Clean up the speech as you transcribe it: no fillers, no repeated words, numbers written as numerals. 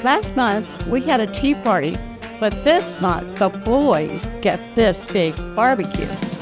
Last month, we had a tea party, but this month, the boys get this big barbecue.